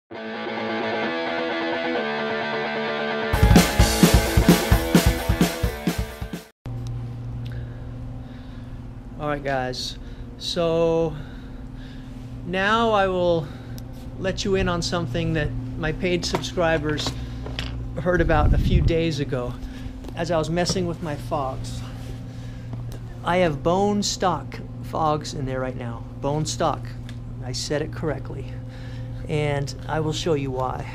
Alright guys, so now I will let you in on something that my paid subscribers heard about a few days ago as I was messing with my fogs. I have bone stock fogs in there right now. Bone stock. I said it correctly. And I will show you why.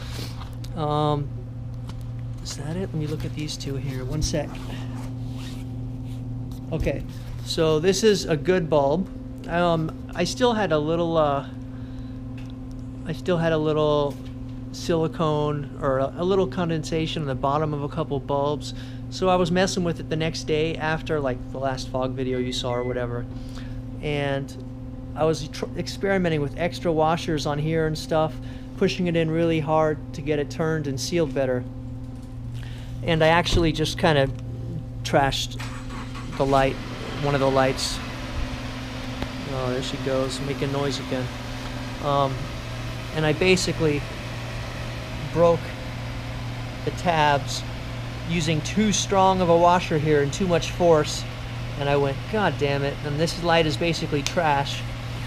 Is that it? Let me look at these two here. One sec. Okay, so this is a good bulb. I still had a little silicone or a little condensation on the bottom of a couple bulbs. So I was messing with it the next day after, like the last fog video you saw or whatever. And I was experimenting with extra washers on here and stuff, pushing it in really hard to get it turned and sealed better. And I actually just kind of trashed the light, one of the lights. Oh, there she goes, making noise again. And I basically broke the tabs using too strong of a washer here and too much force, and I went, God damn it, and this light is basically trash.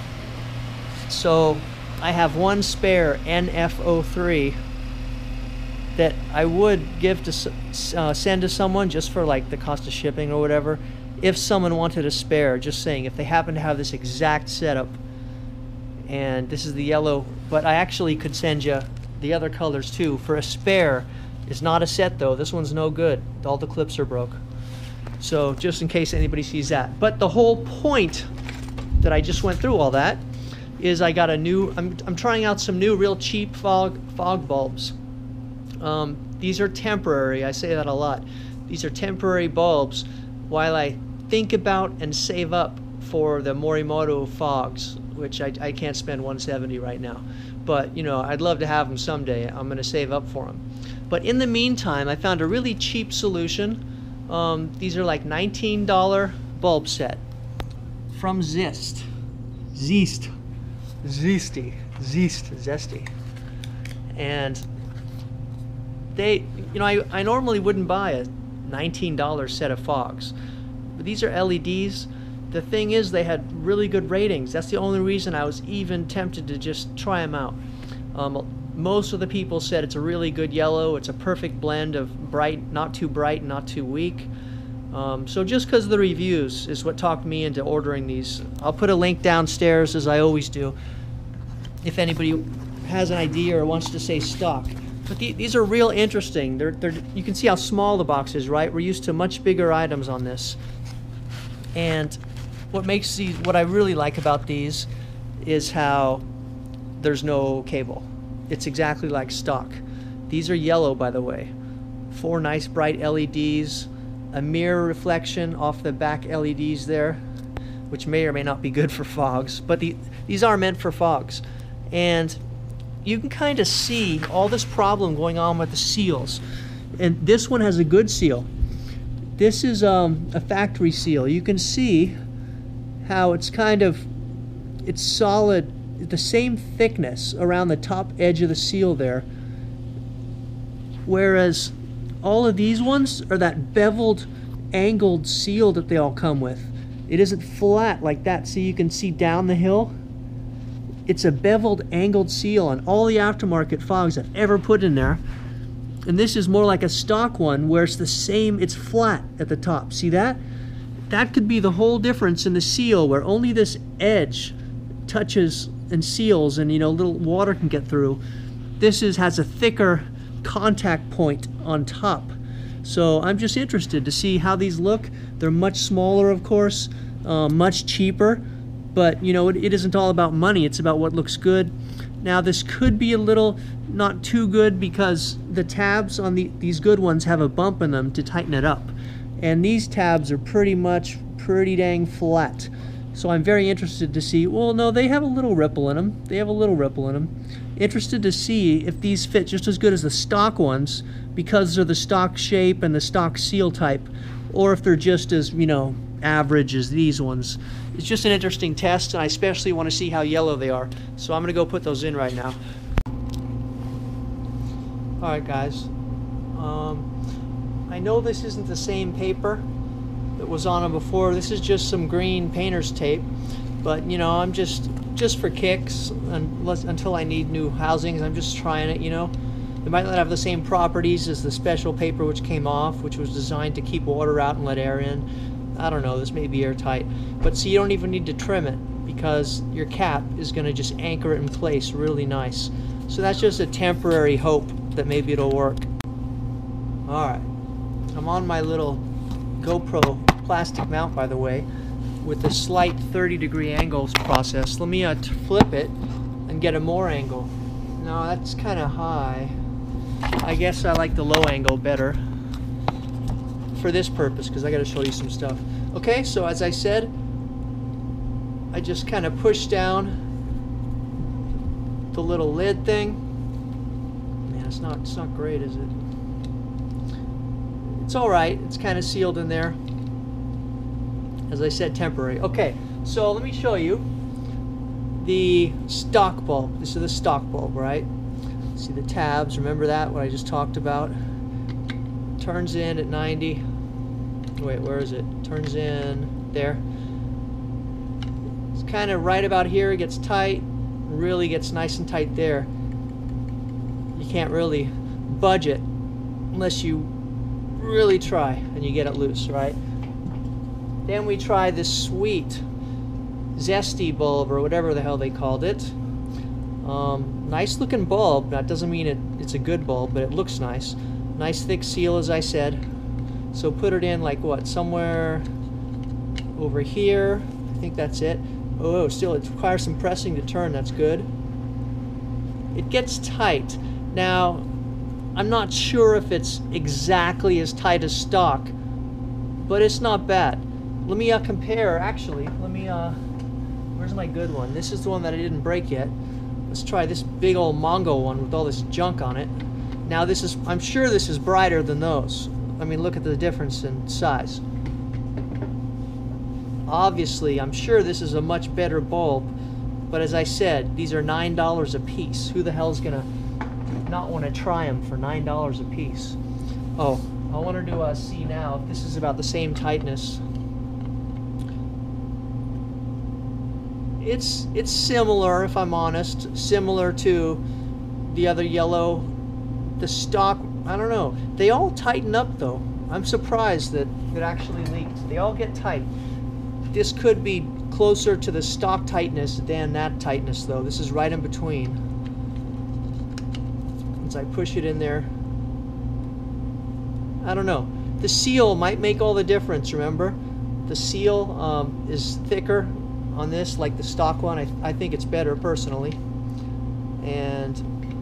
So I have one spare NF03 that I would give to send to someone just for like the cost of shipping or whatever, if someone wanted a spare. Just saying, if they happen to have this exact setup. And this is the yellow, but I actually could send you the other colors too for a spare. It's not a set though. This one's no good. All the clips are broke. So just in case anybody sees that. But the whole point that I just went through all that is I got a new, I'm trying out some new real cheap fog bulbs. These are temporary. I say that a lot. These are temporary bulbs while I think about and save up for the Morimoto fogs, which I can't spend $170 right now. But, you know, I'd love to have them someday. I'm going to save up for them. But in the meantime, I found a really cheap solution. These are like $19 bulb set from Zest. Zesty. And they, you know, I normally wouldn't buy a $19 set of fogs. But these are LEDs. The thing is, they had really good ratings. That's the only reason I was even tempted to just try them out. Most of the people said it's a really good yellow. It's a perfect blend of bright, not too bright, not too weak. So just because of the reviews is what talked me into ordering these. I'll put a link downstairs, as I always do, if anybody has an idea or wants to say stock. But these are real interesting. You can see how small the box is, right? We're used to much bigger items on this. And what makes these, what I really like about these is how there's no cable. It's exactly like stock. These are yellow, by the way. 4 nice bright LEDs, a mirror reflection off the back LEDs there, which may or may not be good for fogs, but these are meant for fogs. And you can kind of see all this problem going on with the seals. And this one has a good seal. This is a factory seal. You can see how it's kind of, it's solid, the same thickness around the top edge of the seal there. Whereas all of these ones are that beveled, angled seal that they all come with. It isn't flat like that. See, you can see down the hill. It's a beveled, angled seal on all the aftermarket fogs I've ever put in there. And this is more like a stock one where it's the same, it's flat at the top. See that? That could be the whole difference in the seal, where only this edge touches and seals and, you know, little water can get through. This has a thicker contact point on top. So I'm just interested to see how these look. They're much smaller, of course, much cheaper, but you know, it isn't all about money. It's about what looks good. Now this could be a little not too good because the tabs on these good ones have a bump in them to tighten it up, and these tabs are pretty dang flat. So I'm very interested to see, well, no, they have a little ripple in them. They have a little ripple in them. Interested to see if these fit just as good as the stock ones because they're the stock shape and the stock seal type, or if they're just as, you know, average as these ones. It's just an interesting test, and I especially want to see how yellow they are. So I'm going to go put those in right now. Alright guys, I know this isn't the same paper that was on them before. This is just some green painter's tape, but you know, I'm just for kicks, until I need new housings, I'm just trying it, you know. It might not have the same properties as the special paper which came off, which was designed to keep water out and let air in. I don't know, this may be airtight. But see, you don't even need to trim it, because your cap is going to just anchor it in place really nice. So that's just a temporary hope that maybe it'll work. Alright, I'm on my little GoPro plastic mount, by the way, with a slight 30-degree angles process. Let me flip it and get a more angle. No, that's kind of high. I guess I like the low angle better for this purpose, because I got to show you some stuff. Okay, so as I said, I just kind of push down the little lid thing. Man, it's not great, is it? It's all right. It's kind of sealed in there. As I said, temporary. Okay, so let me show you the stock bulb. This is the stock bulb, right? See the tabs, remember that, what I just talked about? Turns in at 90. Wait, where is it? Turns in there. It's kind of right about here. It gets tight, really gets nice and tight there. You can't really budge it unless you really try and you get it loose, right? Then we try this sweet zesty bulb, or whatever the hell they called it. Nice looking bulb. That doesn't mean it's a good bulb, but it looks nice. Nice thick seal, as I said. So put it in like what, somewhere over here. I think that's it. Oh, still it requires some pressing to turn. That's good. It gets tight. Now, I'm not sure if it's exactly as tight as stock, but it's not bad. Let me compare, actually. Let me, where's my good one? This is the one that I didn't break yet. Let's try this big old Mongo one with all this junk on it. Now this is, I'm sure this is brighter than those. I mean, look at the difference in size. Obviously, I'm sure this is a much better bulb, but as I said, these are $9 a piece. Who the hell's gonna not want to try them for $9 a piece? Oh, I wanted to see now if this is about the same tightness. It's similar, if I'm honest, similar to the other yellow, the stock. I don't know. They all tighten up though. I'm surprised that it actually leaked. They all get tight. This could be closer to the stock tightness than that tightness though. This is right in between. Once I push it in there, I don't know. The seal might make all the difference, remember? The seal is thicker on this, like the stock one. I think it's better personally. And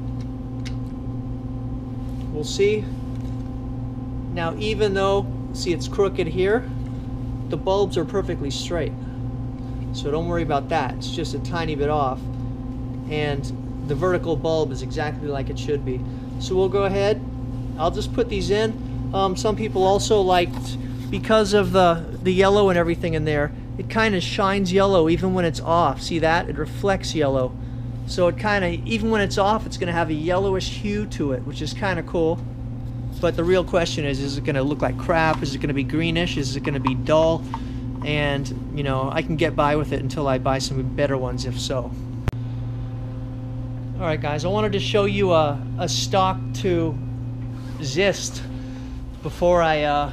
we'll see. Now, even though, see, it's crooked here, the bulbs are perfectly straight. So don't worry about that. It's just a tiny bit off. And the vertical bulb is exactly like it should be. So we'll go ahead. I'll just put these in. Some people also liked, because of the yellow and everything in there, it kind of shines yellow even when it's off. See that? It reflects yellow. So it kind of, even when it's off, it's going to have a yellowish hue to it, which is kind of cool. But the real question is it going to look like crap? Is it going to be greenish? Is it going to be dull? And, you know, I can get by with it until I buy some better ones, if so. Alright guys, I wanted to show you a stock to Zist before I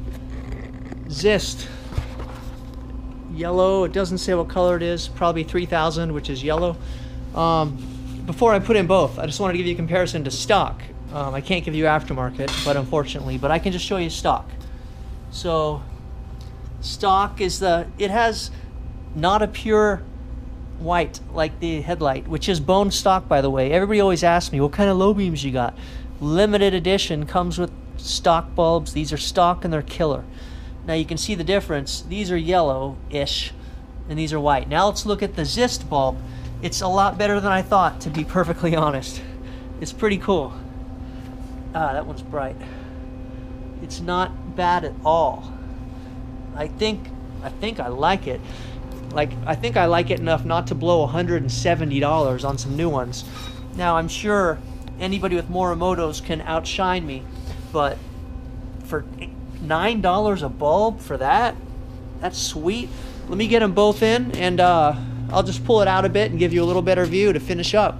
Zist. Yellow, it doesn't say what color it is, probably 3000, which is yellow. Before I put in both, I just wanted to give you a comparison to stock. I can't give you aftermarket, but unfortunately, but I can just show you stock. So stock is it has not a pure white like the headlight, which is bone stock, by the way. Everybody always asks me, what kind of low beams you got? Limited edition, comes with stock bulbs. These are stock and they're killer. Now you can see the difference. These are yellow-ish and these are white. Now let's look at the Zist bulb. It's a lot better than I thought, to be perfectly honest. It's pretty cool. Ah, that one's bright. It's not bad at all. I think I like it. I think I like it enough not to blow $170 on some new ones. Now I'm sure anybody with Morimoto's can outshine me, but for $9 a bulb for that, that's sweet. Let me get them both in, and I'll just pull it out a bit and give you a little better view to finish up.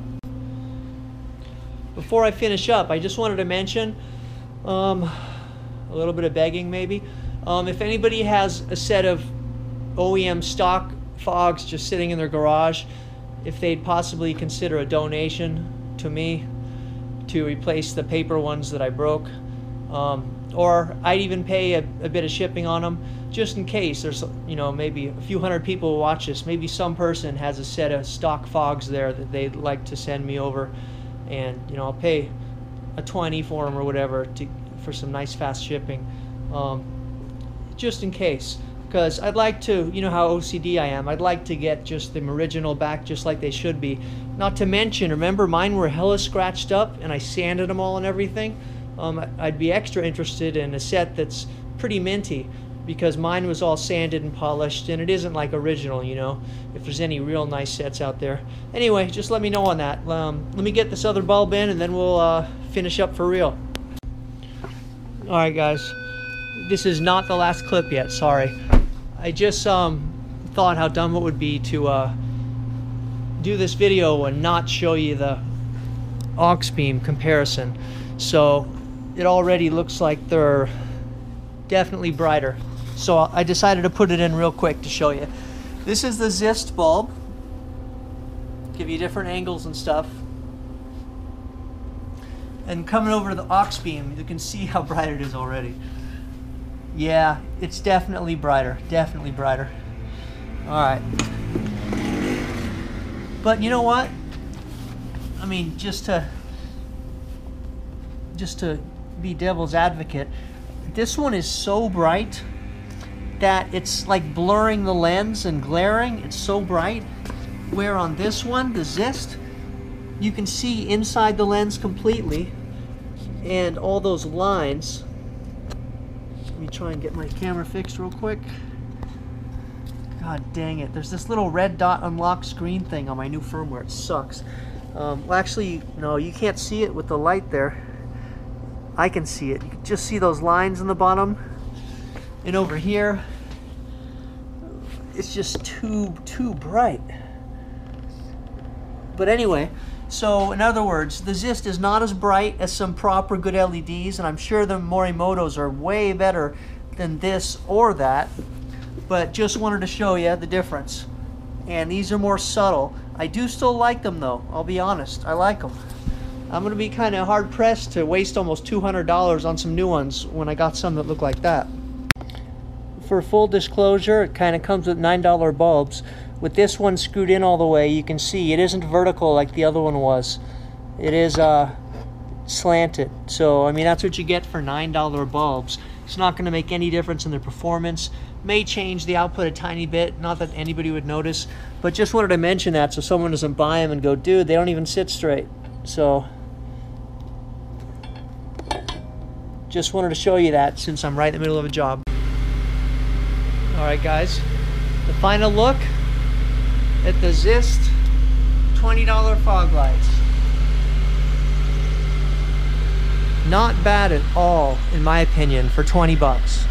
Before I finish up, I just wanted to mention a little bit of begging maybe. If anybody has a set of OEM stock fogs just sitting in their garage, if they'd possibly consider a donation to me to replace the paper ones that I broke, or I'd even pay a bit of shipping on them, just in case there's, you know, maybe a few hundred people who watch this. Maybe some person has a set of stock fogs there that they'd like to send me over, and you know, I'll pay a 20 for them or whatever for some nice fast shipping, just in case. Because I'd like to, you know how OCD I am, I'd like to get just them original back just like they should be. Not to mention, remember mine were hella scratched up and I sanded them all and everything. I'd be extra interested in a set that's pretty minty, because mine was all sanded and polished, and it isn't like original, you know, if there's any real nice sets out there. Anyway, just let me know on that. Let me get this other bulb in, and then we'll finish up for real. Alright guys, this is not the last clip yet, sorry. I just thought how dumb it would be to do this video and not show you the aux beam comparison. So it already looks like they're definitely brighter. So I decided to put it in real quick to show you. This is the Zist bulb. Give you different angles and stuff. And coming over to the aux beam, you can see how bright it is already. Yeah, it's definitely brighter, definitely brighter. All right. But you know what? I mean, just to be devil's advocate, this one is so bright that it's like blurring the lens and glaring. It's so bright. Where on this one, the Zist, you can see inside the lens completely, and all those lines. Let me try and get my camera fixed real quick. God dang it. There's this little red dot unlock screen thing on my new firmware. It sucks. Well, actually, no, you can't see it with the light there. I can see it. You can just see those lines in the bottom. And over here, it's just too bright. But anyway, so in other words, the Zist is not as bright as some proper good LEDs, and I'm sure the Morimoto's are way better than this or that, but just wanted to show you the difference. And these are more subtle. I do still like them though, I'll be honest, I like them. I'm gonna be kind of hard pressed to waste almost $200 on some new ones when I got some that look like that. For full disclosure, it kind of comes with $9 bulbs. With this one screwed in all the way, you can see it isn't vertical like the other one was. It is slanted. So, I mean, that's what you get for $9 bulbs. It's not going to make any difference in their performance. May change the output a tiny bit, not that anybody would notice, but just wanted to mention that so someone doesn't buy them and go, dude, they don't even sit straight. So, just wanted to show you that since I'm right in the middle of a job. Alright guys, the final look at the Zist $20 fog lights. Not bad at all, in my opinion, for 20 bucks.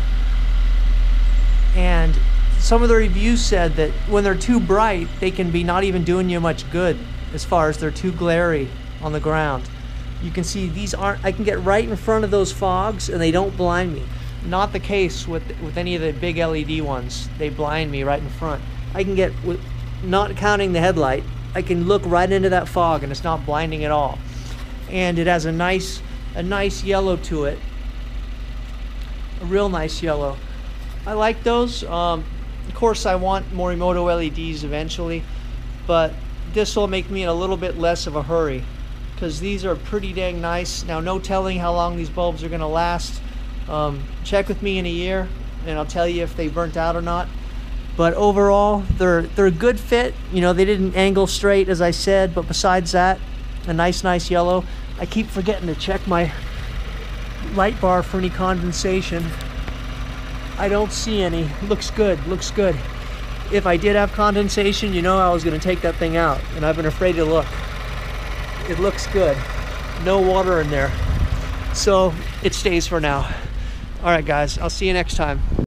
And some of the reviews said that when they're too bright, they can be not even doing you much good as far as they're too glary on the ground. You can see these aren't, I can get right in front of those fogs and they don't blind me. Not the case with any of the big LED ones. They blind me right in front. I can get, not counting the headlight, I can look right into that fog and it's not blinding at all. And it has a nice yellow to it. A real nice yellow. I like those. Of course I want Morimoto LEDs eventually, but this will make me in a little bit less of a hurry because these are pretty dang nice. Now, no telling how long these bulbs are gonna last. Check with me in a year and I'll tell you if they burnt out or not. But overall, they're a good fit. You know, they didn't angle straight as I said, but besides that, a nice yellow. I keep forgetting to check my light bar for any condensation. I don't see any. Looks good, looks good. If I did have condensation, you know I was gonna take that thing out, and I've been afraid to look. It looks good. no water in there. So it stays for now. All right, guys, I'll see you next time.